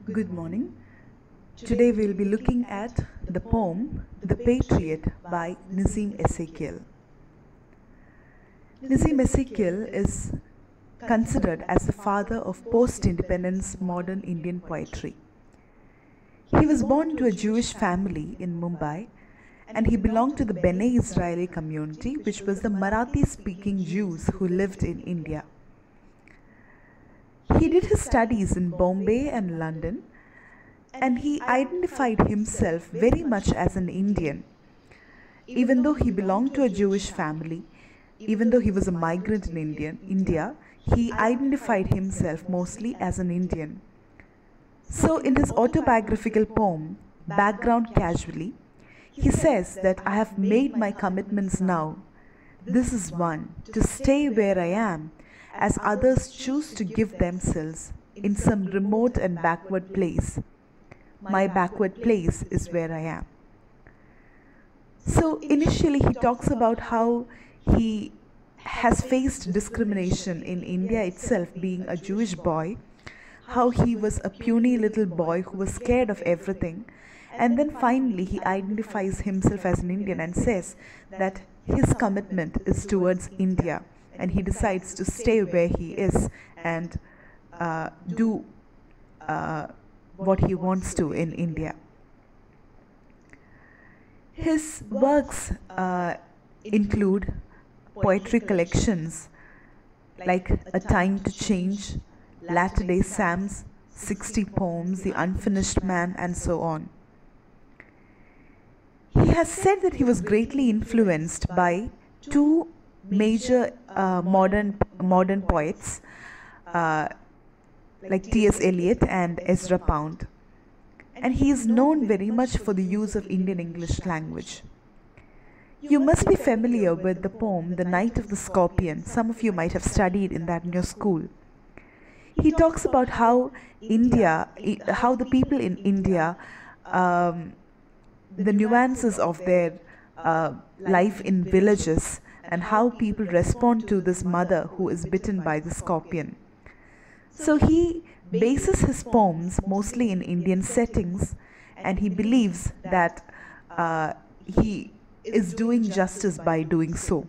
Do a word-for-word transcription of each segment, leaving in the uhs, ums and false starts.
Good morning. Today we'll be looking at the poem The Patriot by Nazim Ezekiel. Nazim Ezekiel is considered as the father of post-independence modern Indian poetry. He was born to a Jewish family in Mumbai and he belonged to the Bene Israeli community, which was the Marathi-speaking Jews who lived in India. He did his studies in Bombay and London, and he identified himself very much as an Indian. Even though he belonged to a Jewish family, even though he was a migrant in Indian, India, he identified himself mostly as an Indian. So in his autobiographical poem, Background Casually, he says that I have made my commitments now. This is one, to stay where I am, as others choose to give themselves in some remote and backward place. My backward place is where I am. So initially he talks about how he has faced discrimination in India itself, being a Jewish boy, how he was a puny little boy who was scared of everything, and then finally he identifies himself as an Indian and says that his commitment is towards India. And he decides to stay where he is and uh, do uh, what he wants to in India. His works uh, include poetry collections like A Time to Change, Latter-day Sams, sixty Poems, The Unfinished Man, and so on. He has said that he was greatly influenced by two major uh, modern modern poets uh, like T S Eliot and Ezra Pound, and he is known very much for the use of Indian English language. You must be familiar with the poem The Night of the Scorpion. Some of you might have studied in that in your school. He talks about how India, how the people in India, um, the nuances of their uh, life in villages, and how people respond to this mother who is bitten by the scorpion. So he bases his poems mostly in Indian settings, and he believes that uh, he is doing justice by doing so.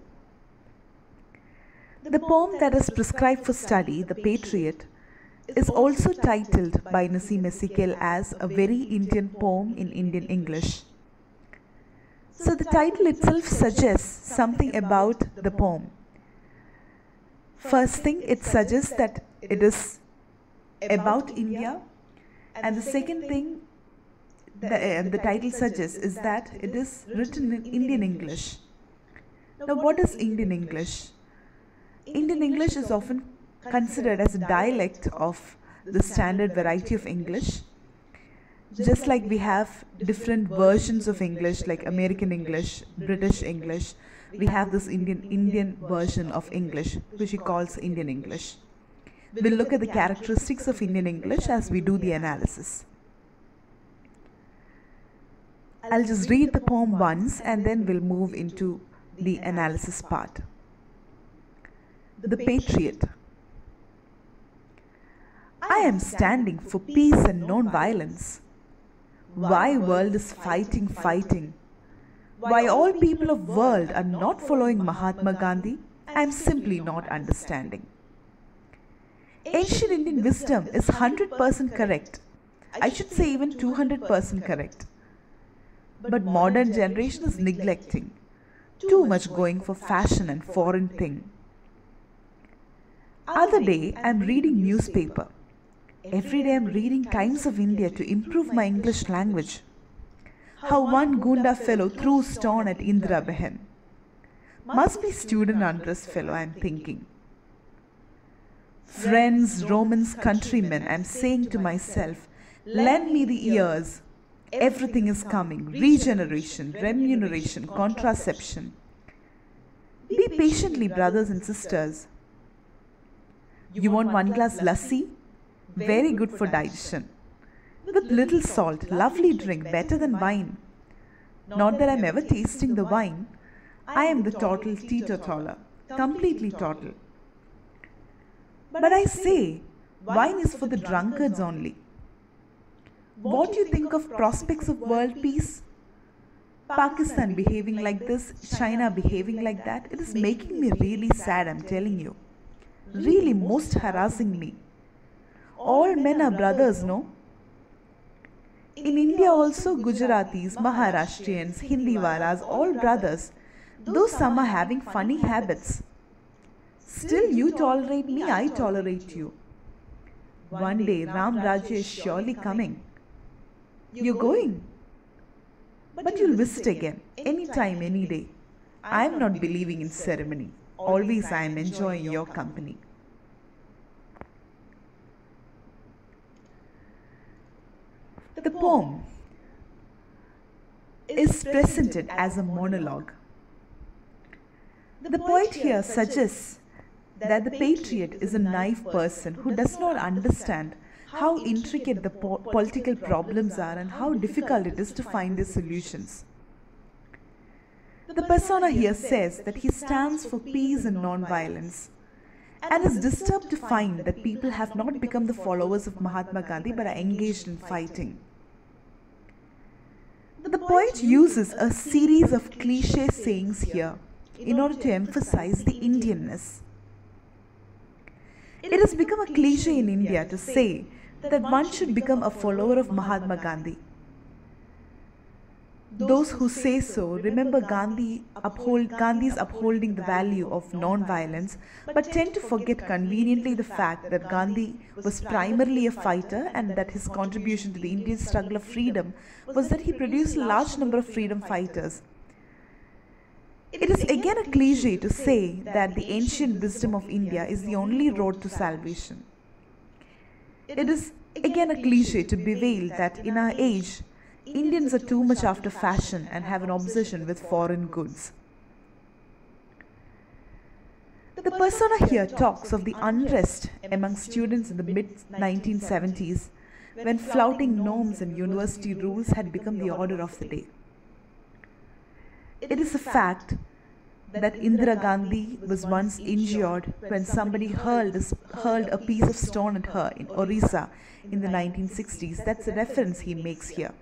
The poem that is prescribed for study, The Patriot, is also titled by Nazim Ezekiel as a very Indian poem in Indian English. So the title itself suggests something about the poem. First thing, it suggests that it is about India, and the second thing the, uh, the title suggests is that it is written in Indian English. Now what is Indian English? Indian English is often considered as a dialect of the standard variety of English. Just like we have different versions of English, like American English, British English, we have this Indian Indian version of English, which he calls Indian English. We'll look at the characteristics of Indian English as we do the analysis. I'll just read the poem once and then we'll move into the analysis part. The Patriot. I am standing for peace and non-violence. Why world is fighting, fighting? Why all people of world are not following Mahatma Gandhi? I am simply not understanding. Ancient Indian wisdom is one hundred percent correct. I should say even two hundred percent correct. But modern generation is neglecting. Too much going for fashion and foreign thing. Other day I am reading newspaper. Every day I am reading Times of India to improve my English language. How one Gunda fellow threw stone at Indra Behan. Must be student undress fellow, I am thinking. Friends, Romans, countrymen, I am saying to myself, lend me the ears. Everything is coming. Regeneration, remuneration, contraception. Be patiently, brothers and sisters. You want one glass lassi? Very good for digestion. With little salt, lovely drink, better than wine. Not that I am ever tasting the wine. I am the total teetotaler, completely total. But I say, wine is for the drunkards only. What do you think of prospects of world peace? Pakistan behaving like this, China behaving like that, it is making me really sad, I'm telling you. Really most harassing me. All men are brothers, no? In India also, Gujaratis, Maharashtrians, Hindiwalas, all brothers, though some are having funny habits. Still you tolerate me, I tolerate you. One day Ram Rajya is surely coming. You're going. But you'll visit again, anytime, any day. I am not believing in ceremony. Always I am enjoying your company. The poem is presented as a monologue. The poet here suggests that the patriot is a naive person who does not understand how intricate the po political problems are and how difficult it is to find their solutions. The persona here says that he stands for peace and non-violence and is disturbed to find that people have not become the followers of Mahatma Gandhi but are engaged in fighting. The poet uses a series of cliché sayings here in order to emphasize the Indianness. It has become a cliché in India to say that one should become a follower of Mahatma Gandhi. Those who say so remember Gandhi uphold, Gandhi's upholding the value of non-violence, but tend to forget conveniently the fact that Gandhi was primarily a fighter and that his contribution to the Indian struggle of freedom was that he produced a large number of freedom fighters. It is again a cliché to say that the ancient wisdom of India is the only road to salvation. It is again a cliché to bewail that in our age, Indians are too much after fashion and have an obsession with foreign goods. The persona here talks of the unrest among students in the mid nineteen seventies when flouting norms and university rules had become the order of the day. It is a fact that Indira Gandhi was once injured when somebody hurled a, hurled a piece of stone at her in Orissa in the nineteen sixties. That's a reference he makes here.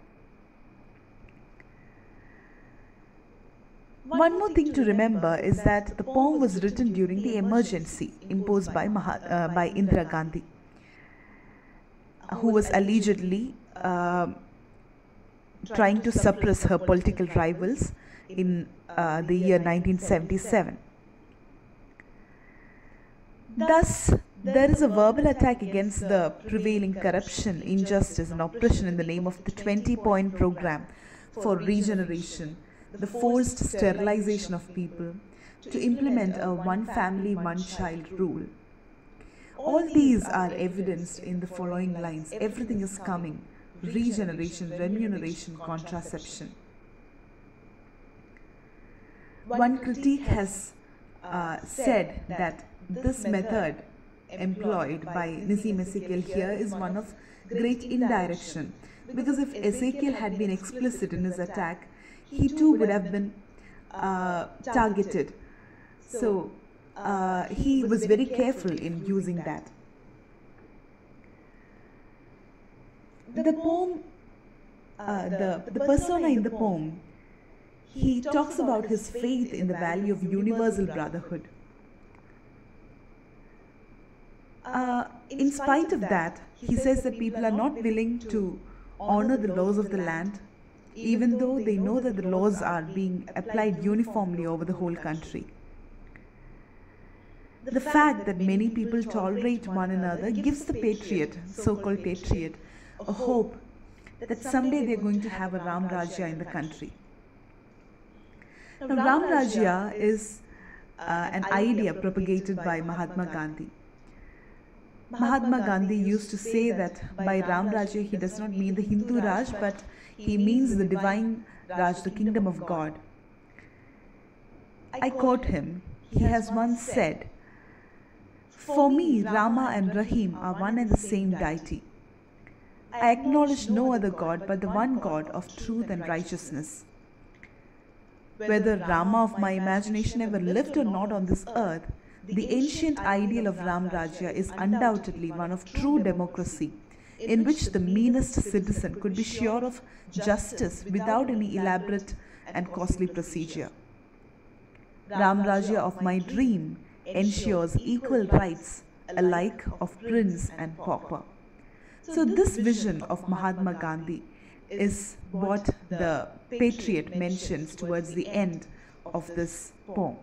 One more thing to remember is that the poem was written during the emergency imposed by, Maha, uh, by Indira Gandhi, who was allegedly uh, trying to suppress her political rivals in uh, the year nineteen seventy-seven. Thus, there is a verbal attack against the prevailing corruption, injustice and oppression in the name of the twenty-point program for regeneration, the forced sterilization of people, to implement a one-family, one-child rule. All these are evidenced in the following lines. Everything is coming: regeneration, remuneration, contraception. One critique has uh, said that this method employed by Nissim Ezekiel here is one of great indirection, because if Ezekiel had been explicit in his attack, he too would have been uh, targeted. So uh, he was very careful in using that. The poem, uh, the, the persona in the poem, he talks about his faith in the value of universal brotherhood. Uh, in spite of that, he says that people are not willing to honor the laws of the land, even though they know that the laws are being applied uniformly over the whole country. The fact that many people tolerate one another gives the patriot, so-called patriot, a hope that someday they are going to have a Ram Rajya in the country. Now, Ram Rajya is uh, an idea propagated by Mahatma Gandhi. Mahatma Gandhi used to say that by Ram Rajya he does not mean the Hindu Raj, but he means the divine Raj, the kingdom of God. I quote him. He has once said, "For me, Rama and Rahim are one and the same deity. I acknowledge no other God but the one God of truth and righteousness. Whether Rama of my imagination ever lived or not on this earth, the ancient ideal of Ram Rajya is undoubtedly one of true democracy, in which the meanest citizen could be sure of justice without any elaborate and costly procedure. Ramrajya of my dream ensures equal rights alike of prince and pauper. So this vision of Mahatma Gandhi is what the Patriot mentions towards the end of this poem.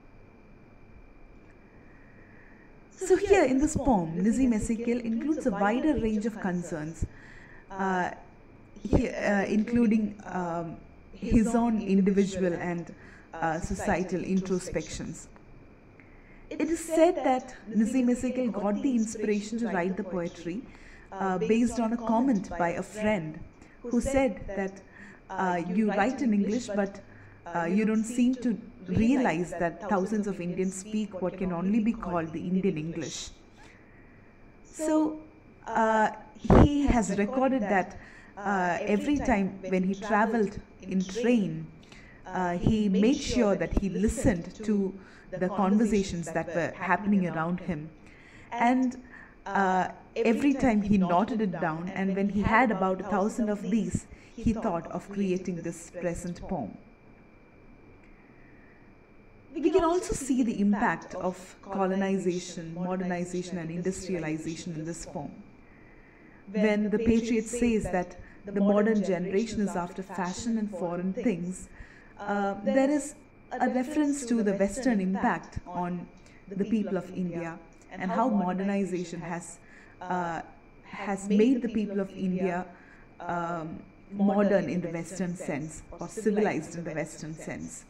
So here in this poem, Nazim Ezekiel includes a wider range of concerns, uh, he, uh, including um, his own individual and uh, societal introspections. It is said that Nazim Ezekiel got the inspiration to write the poetry uh, based on a comment by a friend who said that uh, you write in English, but uh, you don't seem to realize that thousands of Indians speak what can only be called the Indian English. So uh, he has recorded that uh, every time when he traveled in train, uh, he made sure that he listened to the conversations that were happening around him, and uh, every time he noted it down, and when he had about a thousand of these, he thought of creating this present poem. We can also see the impact of colonization, modernization and industrialization in this poem. When the Patriot says that the modern generation is after fashion and foreign things, uh, there is a reference to the Western impact on the people of India and how modernization has, uh, has made the people of India um, modern in the Western sense, or civilized in the Western sense.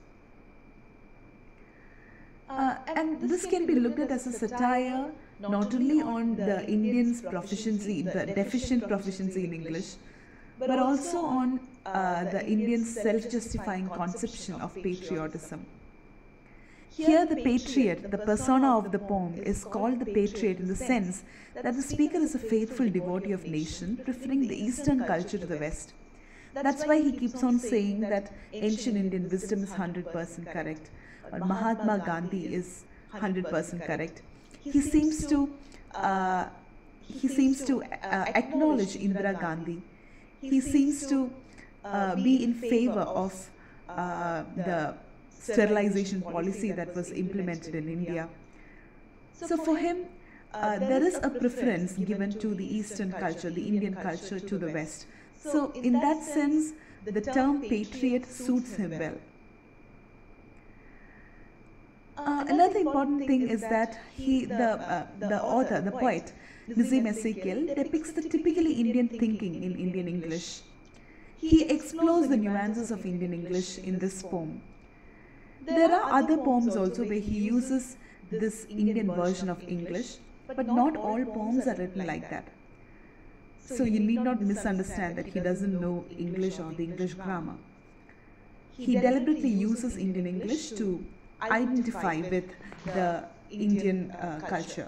Uh, and this can be looked at as a satire not only on the Indians' proficiency, the deficient proficiency in English, but also on uh, the Indians' self-justifying conception of patriotism. Here the patriot, the persona of the poem, is called the patriot in the sense that the speaker is a faithful devotee of nation, preferring the Eastern culture to the West. That's why he keeps on saying that ancient Indian wisdom is one hundred percent correct, or Mahatma Gandhi is one hundred percent correct. He seems to, uh, he seems to uh, acknowledge Indira Gandhi. He seems to uh, be in favor of uh, the sterilization policy that was implemented in India. So for him, uh, there is a preference given to the Eastern culture, the Indian culture, to the West. So in that sense, the term patriot suits him well. Uh, another important thing is that he, the, uh, the author, the poet, Nazim Ezekiel, depicts the typically Indian thinking in Indian English. He explores the nuances of Indian English in this poem. There are other poems also where he uses this Indian version of English, but not all poems are written like that. So you need not misunderstand that he doesn't know English or the English grammar. He deliberately uses Indian English to identify with the Indian uh, culture.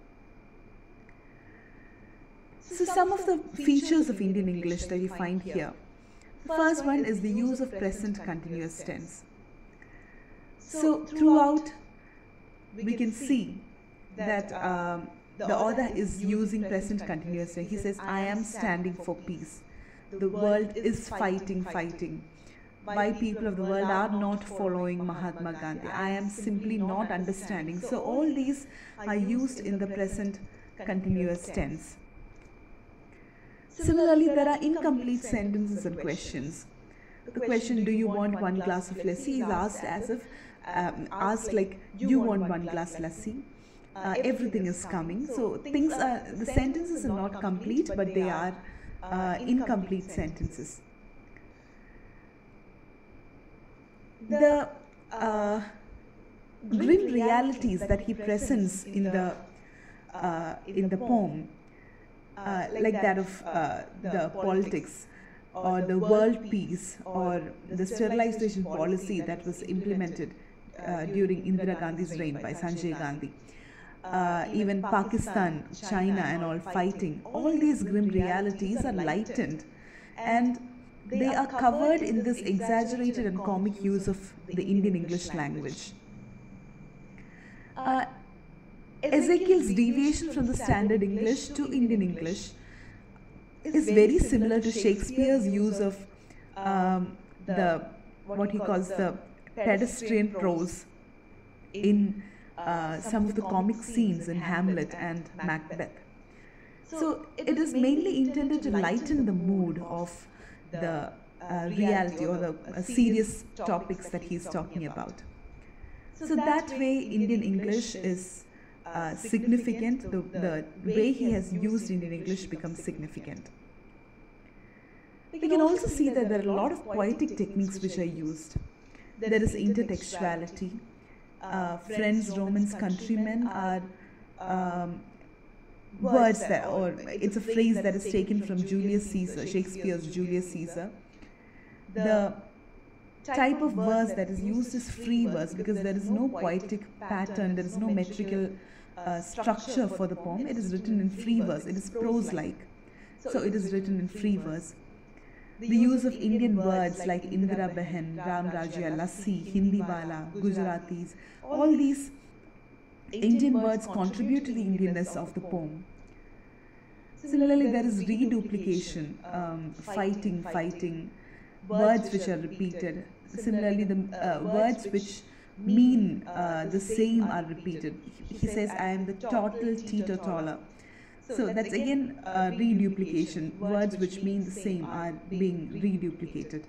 So some of the features of Indian English that you find here. The first one is the use of present continuous tense. So throughout, we can see that um, the author is using present continuous tense. He says, I am standing for peace. The world is fighting, fighting. Why people of the world are not following Mahatma Gandhi? I am simply not understanding. So all these are used in the present continuous tense. Similarly, there are incomplete sentences and questions. The question, do you want one glass of lassi, is asked as if, um, asked like, you want one glass lassi. Uh, everything is coming. So things are, the sentences are not complete, but they are uh, incomplete sentences. The uh, grim realities that he presents in the, uh, in the poem, Uh, like that of uh, the politics or the world peace or the sterilization policy that was implemented uh, during Indira Gandhi's reign by Sanjay Gandhi. Uh, even Pakistan, China and all fighting, all these grim realities are lightened and they are covered in this exaggerated and comic use of the Indian English language. Uh, Ezekiel's deviation from the standard English to Indian English is very similar to Shakespeare's use of um, the what he calls the pedestrian prose in uh, some of the comic scenes in Hamlet and Macbeth. So it is mainly intended to lighten the mood of the uh, reality or the uh, serious topics that he's talking about. So that way Indian English is uh, significant, the, the way he has used Indian English becomes significant. We can also see that there are a lot of poetic techniques which are used. There is intertextuality. Uh, friends, Romans, countrymen are um, words that, or it's a phrase that is taken from Julius Caesar, Shakespeare's Julius Caesar. The type of verse that is used is free verse because there is no poetic pattern, there is no metrical uh, structure for the poem. It is written in free verse, it is prose-like. So it is written in free verse. The use of Indian words like Indira Behen, Ram Rajya, Lassi, Hindi Bala, Gujaratis, all these Indian words contribute to the Indianness of the poem. Similarly, there is reduplication, um, fighting, fighting, words which are repeated. Similarly, the uh, words which mean uh, the same are repeated. He says, I am the total teetotaler. So that's again uh, reduplication. Words which mean the same are being reduplicated.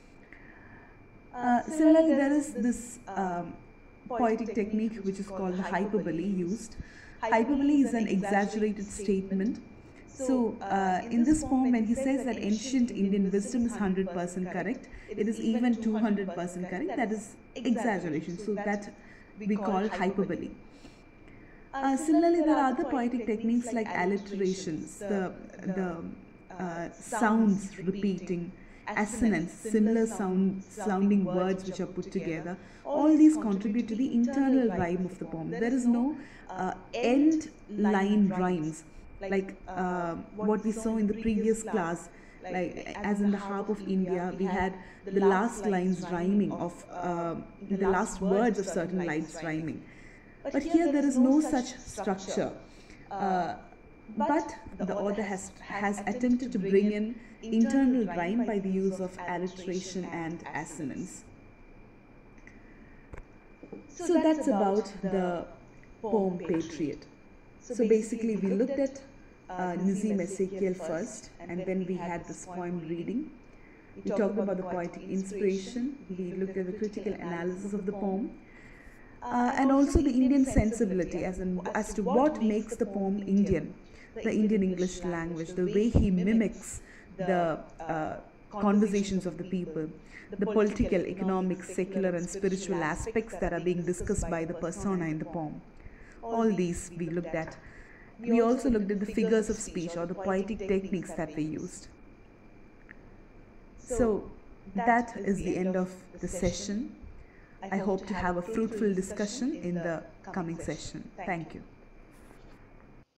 Uh, similarly, there is this um, poetic technique which is called the hyperbole used. Hyperbole is an exaggerated statement. So uh, in this poem, when he says that ancient Indian wisdom is one hundred percent correct, it is even two hundred percent correct, that is exaggeration. So that we call hyperbole. Uh, similarly, there are other poetic techniques like alliterations, the, the uh, sounds repeating, assonance, similar sound, sounding words which are put together. All these contribute to the internal rhyme of the poem. There is no uh, end line rhymes like uh, what we saw in the previous class. Like as in the Harp of India, we had the last lines rhyming of uh, the last words of certain lines rhyming. But here there is no such structure. Uh, but the author has, has attempted to bring in internal rhyme by the use of alliteration and assonance. So that's about the poem Patriot. So basically we looked at uh, Nazim Ezekiel first, and then we had this poem reading. We talked about the poetic inspiration. We looked at the critical analysis of the poem. Uh, and also the Indian sensibility as, in, as to what makes the poem Indian, the Indian English language, the way he mimics the uh, conversations of the people, the political, economic, secular and spiritual aspects that are being discussed by the persona in the poem. All these we looked at. We also looked at the figures of speech or the poetic techniques that we used. So that is the end of the session. I hope to have a fruitful discussion in the coming session. Thank you.